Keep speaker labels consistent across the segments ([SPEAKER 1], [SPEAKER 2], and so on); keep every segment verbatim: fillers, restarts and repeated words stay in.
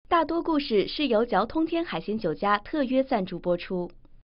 [SPEAKER 1] 大多故事是由嚼通天海鲜酒家特约赞助播出。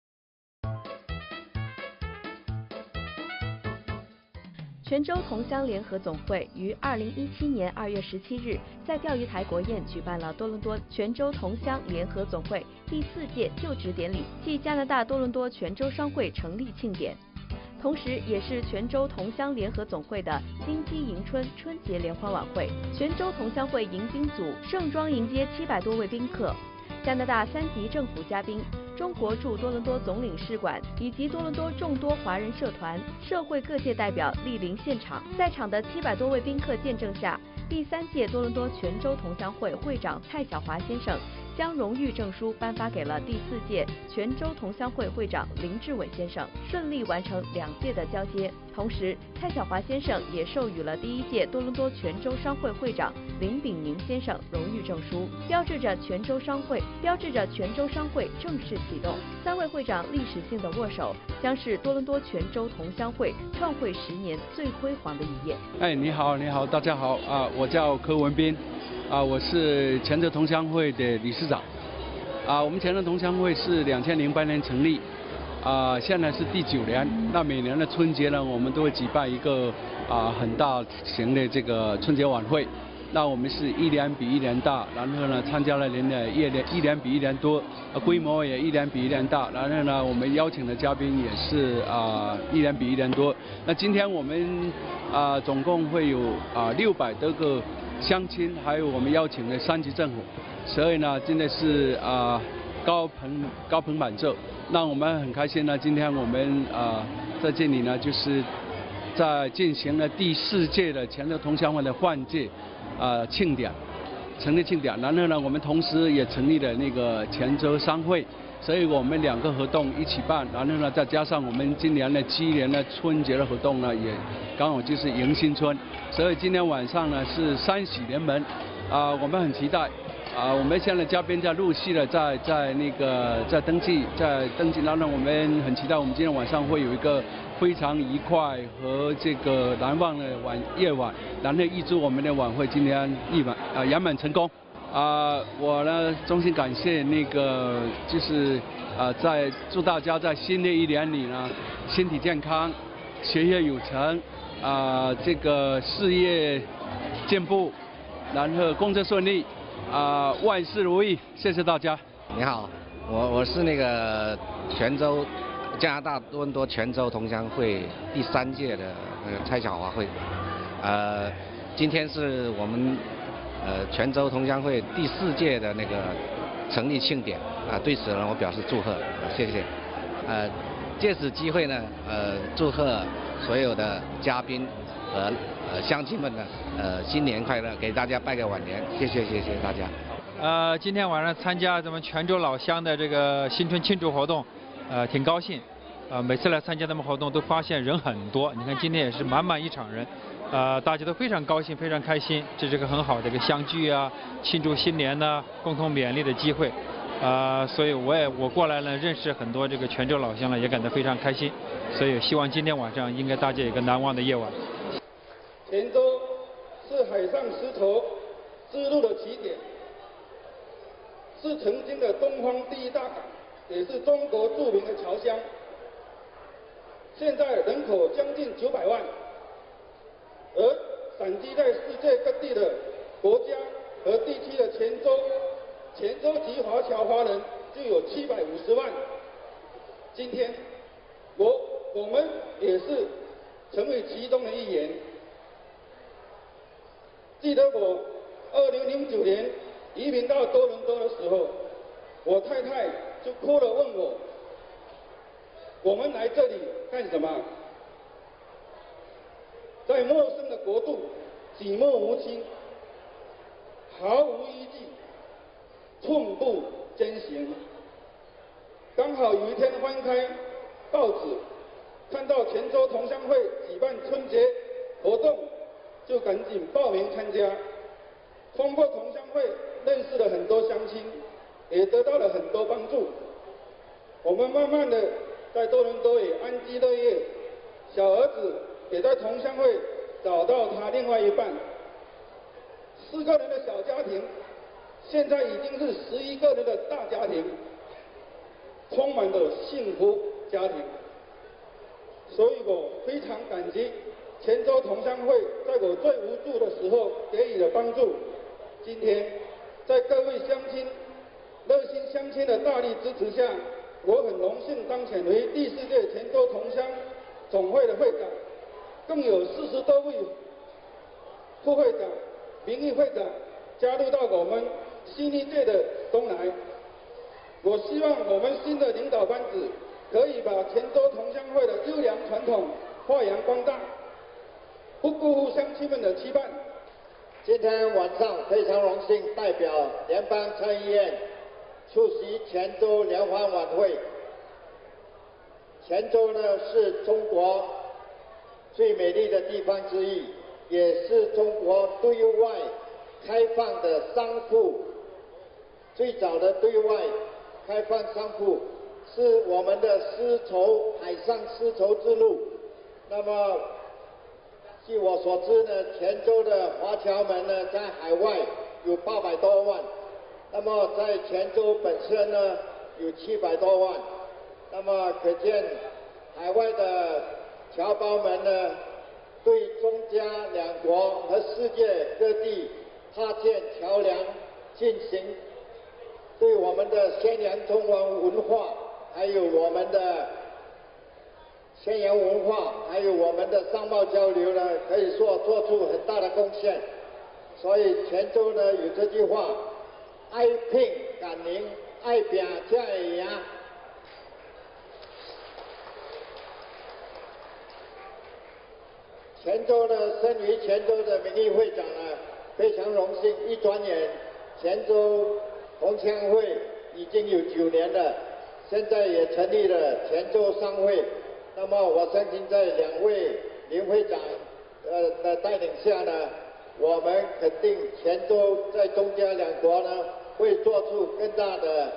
[SPEAKER 1] 泉州同乡联合总会于二零一七年二月十七日在钓鱼台国宴举办了多伦多泉州同乡联合总会第四届就职典礼暨加拿大多伦多泉州商会成立庆典，同时也是泉州同乡联合总会的金鸡迎春春节联欢晚会。泉州同乡会迎宾组盛装迎接七百多位宾客，加拿大三级政府嘉宾。中国驻多伦多总领事馆以及多伦多众多华人社团、社会各界代表莅临现场，在场的七百多位宾客见证下，第三届多伦多泉州同乡会会长蔡晓华先生将荣誉证书颁发给了第四届泉州同乡会会长林志伟先生，顺利完成两届的交接。同时，蔡晓华先生也授予了第一届多伦多泉州商会会长林炳宁先生荣誉证书，标志着泉州商会标志着泉州商会正式启动。三位会长历史性的握手，将是多伦多泉州同乡会创会十年最辉煌的一页。
[SPEAKER 2] 哎，你好，你好，大家好啊，我叫柯文斌。啊，我是泉州同乡会的理事长。啊，我们泉州同乡会是两千零八年成立，啊，现在是第九年。那每年的春节呢，我们都会举办一个啊很大型的这个春节晚会。那我们是一年比一年大，然后呢，参加的人呢一年一年比一年多，啊，规模也一年比一年大。然后呢，我们邀请的嘉宾也是啊一年比一年多。那今天我们啊总共会有啊六百多个乡亲，还有我们邀请的三级政府，所以呢，真的是啊高朋高朋满座。那我们很开心呢，今天我们啊在这里呢，就是在进行了第四届的泉州同乡会的换届啊庆典，成立庆典。然后呢，我们同时也成立了那个泉州商会。所以我们两个活动一起办，然后呢，再加上我们今年的鸡年的春节的活动呢，也刚好就是迎新春，所以今天晚上呢是三喜临门，啊、呃，我们很期待，啊、呃，我们现在嘉宾在陆续的在在那个在登记，在登记，然后我们很期待，我们今天晚上会有一个非常愉快和这个难忘的晚夜晚，然后预祝我们的晚会今天一晚啊圆满成功。啊、呃，我呢衷心感谢那个，就是啊、呃，在祝大家在新的一年里呢，身体健康，学业有成，啊、呃，这个事业进步，然后工作顺利，啊、呃，万事如意，谢谢大家。
[SPEAKER 3] 你好，我我是那个泉州加拿大多伦多泉州同乡会第三届的那个蔡晓华会，呃，今天是我们。呃，泉州同乡会第四届的那个成立庆典啊，对此呢，我表示祝贺，谢谢。呃，借此机会呢，呃，祝贺所有的嘉宾和呃乡亲们呢，呃，新年快乐，给大家拜个晚年，谢谢谢谢大家。
[SPEAKER 4] 呃，今天晚上参加咱们泉州老乡的这个新春庆祝活动，呃，挺高兴。呃，每次来参加他们活动都发现人很多，你看今天也是满满一场人。呃，大家都非常高兴，非常开心，这是个很好的一个相聚啊，庆祝新年呢、啊，共同勉励的机会，呃，所以我也我过来呢，认识很多这个泉州老乡了，也感到非常开心，所以希望今天晚上应该大家有个难忘的夜晚。
[SPEAKER 5] 泉州是海上丝绸之路的起点，是曾经的东方第一大港，也是中国著名的侨乡。现在人口将近九百万。而散居在世界各地的国家和地区的泉州，泉州籍华侨华人就有七百五十万。今天，我我们也是成为其中的一员。记得我二零零九年移民到多伦多的时候，我太太就哭了问我：“我们来这里干什么？”在陌生的国度，寂寞无亲，毫无依据，寸步艰行。刚好有一天翻开报纸，看到泉州同乡会举办春节活动，就赶紧报名参加。通过同乡会认识了很多乡亲，也得到了很多帮助。我们慢慢的在多伦多也安居乐业，小儿子也在同乡会找到他另外一半，四个人的小家庭， 现在已经是十一个人的大家庭，充满着幸福家庭。所以我非常感激泉州同乡会在我最无助的时候给予的帮助。今天在各位乡亲热心乡亲的大力支持下，我很荣幸当选为第四届泉州同乡总会的会长，更有四十多位副会长、名誉会长加入到我们新一届的东来。我希望我们新的领导班子可以把泉州同乡会的优良传统发扬光大，不辜负乡亲们的期盼。
[SPEAKER 6] 今天晚上非常荣幸代表联邦参议院出席泉州联欢晚会。泉州呢是中国最美丽的地方之一，也是中国对外开放的商埠，最早的对外开放商埠是我们的丝绸海上丝绸之路。那么据我所知呢，泉州的华侨们呢在海外有八百多万，那么在泉州本身呢有七百多万。那么可见海外的侨胞们呢对中加两国和世界各地搭建桥梁，进行对我们的宣扬中文文化，还有我们的宣扬文化，还有我们的商贸交流呢，可以说做出很大的贡献。所以泉州呢有这句话：爱拼感宁，爱拼才会赢。泉州呢，身为泉州的名誉会长呢，非常荣幸。一转眼，泉州同乡会已经有九年了，现在也成立了泉州商会。那么我相信在两位林会长呃的带领下呢，我们肯定泉州在中加两国呢会做出更大的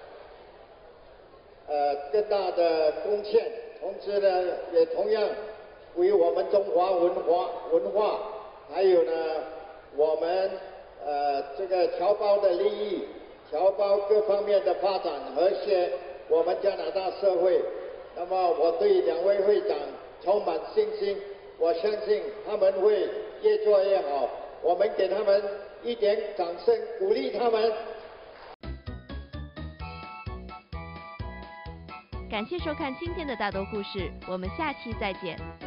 [SPEAKER 6] 呃更大的贡献，同时呢也同样为我们中华文化文化还有呢我们呃这个侨胞的利益、侨胞各方面的发展和谐我们加拿大社会。那么我对两位会长充满信心，我相信他们会越做越好，我们给他们一点掌声鼓励他们。
[SPEAKER 1] 感谢收看今天的大多故事，我们下期再见。